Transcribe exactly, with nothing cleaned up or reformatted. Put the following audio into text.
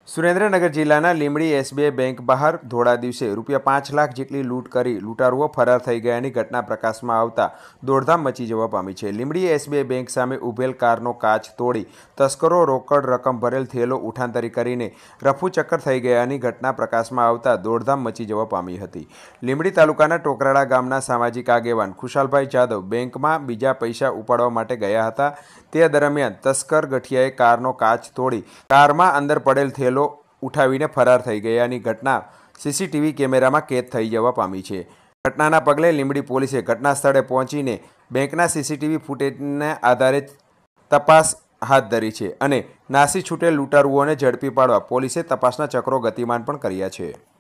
સુરેન્દ્રનગર જિલ્લાના Limbdi SBI bank બહાર ધોળા દિવસે રૂપિયા પાંચ લાખ જેટલી લૂંટ કરી લૂંટારુઓ ફરાર થઈ ગયાની ઘટના પ્રકાશમાં આવતા દોડધામ મચી જવા પામી છે। લીંબડી એસબીઆઈ બેંક સામે ઊભેલ કારનો કાચ તોડી તસ્કરો રોકડ રકમ ભરેલ થેલો ઉઠાંતરી કરીને રફુચક્કર થઈ ગયાની ઘટના પ્રકાશમાં આવતા દોડધામ મચી જવા પામી હતી। લીંબડી તાલુકાના ટોકરાળા ગામના સામાજિક આગેવાન ખુશાલભાઈ જાદવ બેંકમાં બીજા પૈસા ઉપાડવા માટે ગયા હતા। તે દરમિયાન તસ્કર ગઠિયાએ કારનો કાચ તોડી કારમાં અંદર પડેલ થેલો ઉઠાવીને ફરાર થઈ ગયાની ઘટના સીસીટીવી કેમેરામાં કેદ થઈ જવા પામી છે। ઘટનાના પગલે લીંબડી પોલીસે ઘટના સ્થળે પહોંચીને બેંકના સીસીટીવી ફૂટેજના આધારે તપાસ હાથ ધરી છે અને નાસી છૂટેલ લૂંટારુઓને ઝડપી પાડવા પોલીસે તપાસના ચક્રો ગતિમાન પણ કર્યા છે।